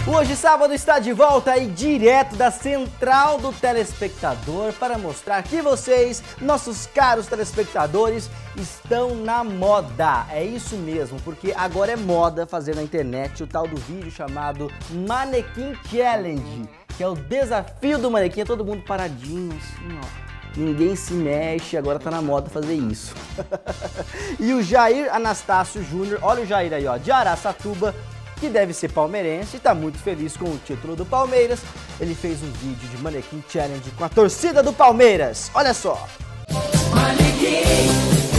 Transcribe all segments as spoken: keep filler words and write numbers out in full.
Hoje, sábado, está de volta aí direto da central do telespectador para mostrar que vocês, nossos caros telespectadores, estão na moda. É isso mesmo, porque agora é moda fazer na internet o tal do vídeo chamado Manequim Challenge, que é o desafio do manequim, é todo mundo paradinho assim, ó. Ninguém se mexe, agora tá na moda fazer isso. E o Jair Anastácio Júnior, olha o Jair aí, ó, de Araçatuba, que deve ser palmeirense e tá muito feliz com o título do Palmeiras. Ele fez um vídeo de Manequim Challenge com a torcida do Palmeiras. Olha só. Manequim,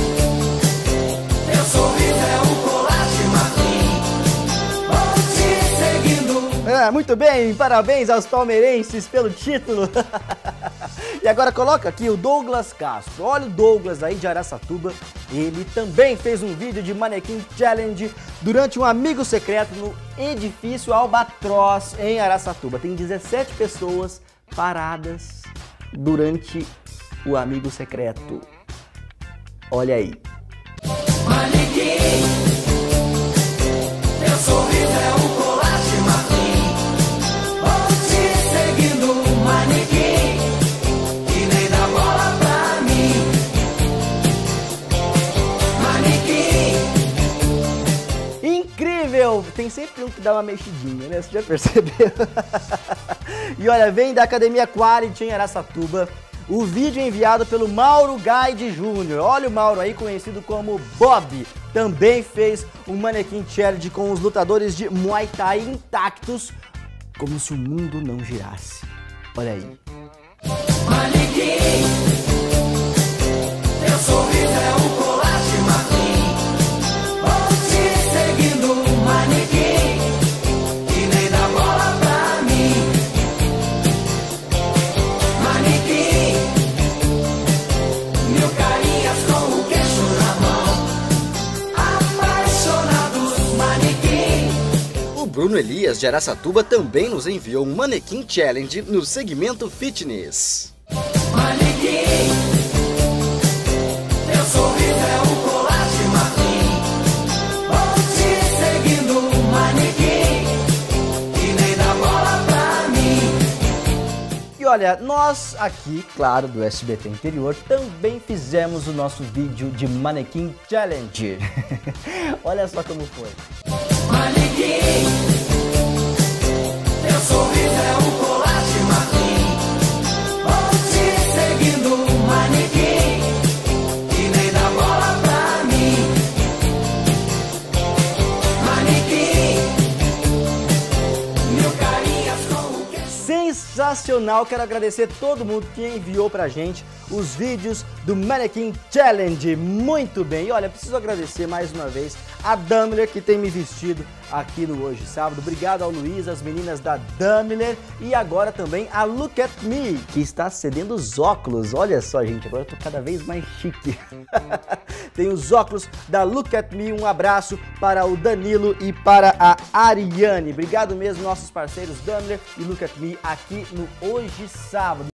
teu sorriso é um colar de marfim, vou te seguindo. É, muito bem, parabéns aos palmeirenses pelo título. E agora coloca aqui o Douglas Castro. Olha o Douglas aí de Araçatuba. Ele também fez um vídeo de Manequim Challenge durante um amigo secreto no edifício Albatroz em Araçatuba. Tem dezessete pessoas paradas durante o amigo secreto. Olha aí. Manequim, teu sorriso é um colar de marfim, vou te seguindo, manequim. Incrível! Tem sempre um que dá uma mexidinha, né? Você já percebeu? E olha, vem da Academia Quality em Araçatuba o vídeo enviado pelo Mauro Gaide Júnior. Olha o Mauro aí, conhecido como Bob. Também fez um Manequim Challenge com os lutadores de Muay Thai intactos, como se o mundo não girasse. Olha aí. Manequim, teu sorriso é um colar de marfim, vou te seguindo, manequim, que nem dá bola pra mim. Manequim, mil carinhas com o queixo na mão, apaixonados, manequim. O Bruno Elias de Araçatuba também nos enviou um Manequim Challenge no segmento Fitness. Manequim, teu sorriso é um colar de marfim, vou te seguindo, manequim, que nem dá bola pra mim. E olha, nós aqui, claro, do S B T Interior, também fizemos o nosso vídeo de Manequim Challenge. Olha só como foi. Manequim, teu sorriso é um colar de marfim, vou te seguindo, manequim, que nem dá bola pra mim. Manequim, mil carinhas com o que... Sensacional! Quero agradecer todo mundo que enviou pra gente os vídeos do Manequim Challenge. Muito bem! E olha, preciso agradecer mais uma vez a Daimler, que tem me vestido aqui no Hoje Sábado. Obrigado ao Luiz, as meninas da Daimler, e agora também a Look at Me, que está cedendo os óculos. Olha só, gente, agora eu tô cada vez mais chique. Tem os óculos da Look at Me. Um abraço para o Danilo e para a Ariane. Obrigado mesmo, nossos parceiros Daimler e Look at Me, aqui no Hoje Sábado.